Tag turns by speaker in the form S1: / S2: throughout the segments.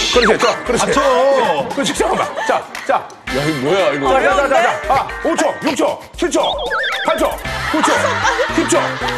S1: 그렇지, 그렇지. 그렇지, 잠깐만. 자.
S2: 야, 이거 뭐야, 이거.
S1: 자. 5초, 6초, 7초, 8초, 9초, 10초.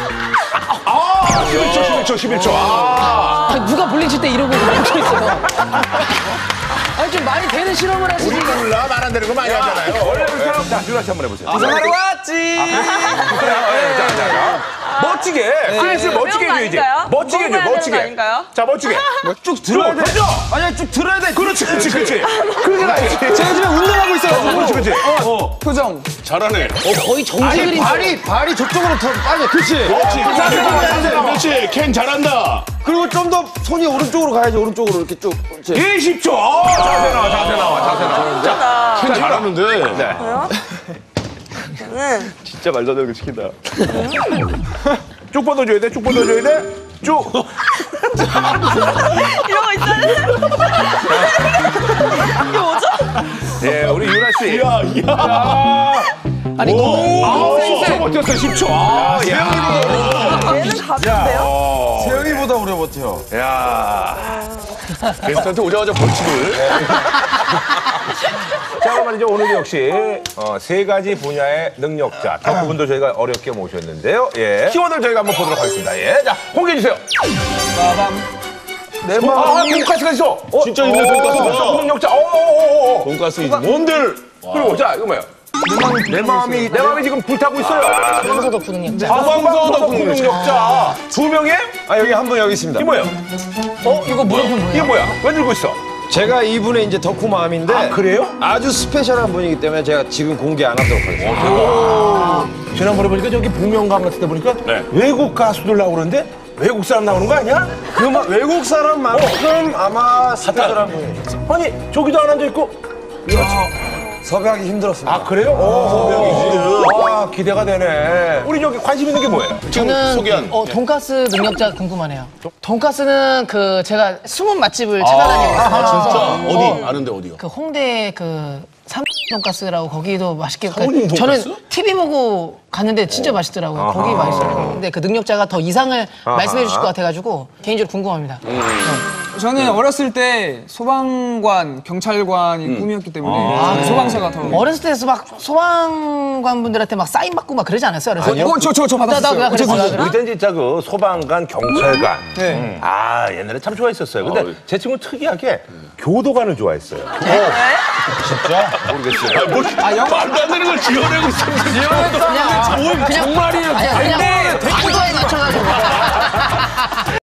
S1: 11초.
S3: 누가 볼링 칠 때 이러고 멈춰 있어요. 아니 좀 많이 되는 실험을 하시니까.
S1: 우리가 몰라, 말 안 되는 거 많이 하잖아요. 원래부터. 자, 유라 씨 한번 해보세요.
S4: 구성하러 왔지.
S1: 그래요? 자. 멋지게. 플랫을 멋지게 해줘야지. 멋지게 해줘, 멋지게. 자, 멋지게.
S4: 쭉 들어야 돼.
S1: 던져!
S4: 아니야, 쭉 들어야 돼.
S1: 그렇지. 그렇게 가야지.
S4: 제가 지금 운동하고 있어요.
S1: 그렇지.
S4: 표정.
S2: 잘하네.
S3: 거의 정지 그림.
S4: 발이 저쪽으로 더 빨리. 그렇지.
S2: 그렇지. 캔 잘한다.
S4: 그리고 좀 더 손이 오른쪽으로 가야지. 오른쪽으로 이렇게 쭉. 그렇지.
S1: 20초. 자세 나와. 자,
S2: 캔 잘하는데.
S1: 네.
S2: 진짜 말도 안 되는 거 시킨다.
S1: 쭉 뻗어줘야 돼. 쭉.
S5: 이런 거 있잖아요. 이게 뭐죠?
S1: 예, 우리 유라 씨.
S3: 아니
S1: 오, 10초 버텼어, 10초.
S5: 얘는 가볍네요.
S4: 세영이보다 오래 버텨.
S2: 게스트한테 오자마자 벌칙을.
S1: 자, 그럼 이제 오늘도 역시 세 가지 분야의 능력자 덕후분들 저희가 어렵게 모셨는데요. 예. 키워드를 저희가 한번 보도록 하겠습니다. 예. 자, 공개해 주세요.
S4: 내 마음.
S1: 돈가스가 있어.
S2: 진짜 있네, 돈가스가.
S1: 능력자.
S2: 돈가스 뭔들?
S1: 그리고 자, 이거 뭐야? 내 마음이 지금 불타고 있어요.
S3: 황소 덕후 능력자.
S1: 덕후 능력자. 두 명의?
S4: 여기 한 분 여기 있습니다.
S1: 이게 뭐예요?
S3: 이거 물음표 뭐예요?
S1: 이게 뭐야? 왜 들고 있어?
S4: 제가 이분의 이제 덕후 마음인데.
S1: 그래요?
S4: 아주 스페셜한 분이기 때문에 제가 지금 공개 안 하도록 하겠습니다.
S1: 지난번에 보니까 저기 복면가왕 같은 데 보니까 외국 가수들 나오는데 외국 사람 나오는 거 아니야?
S4: 외국 사람만큼 아마 스페셜한 분이에요.
S1: 아니, 저기도 안 앉아있고.
S4: 섭외하기 힘들었습니다.
S1: 아, 기대가 되네. 우리 저기 관심 있는 게 뭐예요?
S3: 저는
S2: 소개한.
S3: 돈가스 능력자 궁금하네요. 돈가스는 제가 숨은 맛집을 찾아다니고 있어요.
S2: 진짜? 어디? 아는데 어디요?
S3: 그 홍대 삼 돈가스라고 거기도 맛있게
S2: 사모님 돈가스?
S3: 저는 TV 보고 갔는데 진짜 맛있더라고요. 거기 맛있어요. 근데 그 능력자가 더 이상을 말씀해 주실 것 같아가지고 개인적으로 궁금합니다.
S6: 저는 어렸을 때 소방관, 경찰관이 꿈이었기 때문에 소방서가 더.
S3: 어렸을 때 막 소방관 분들한테 막 사인 받고 막 그러지 않았어요? 그래서
S6: 저 받았어요.
S3: 나 그래서
S1: 우리 때는 진짜 그 소방관, 경찰관.
S6: 네.
S1: 아, 옛날에 참 좋아했었어요. 근데 제 친구는 특이하게 교도관을 좋아했어요.
S2: 말도 안 되는 걸 지어내고 있어.
S3: 그냥 정말이에요. 그냥 광고에 맞춰가지고.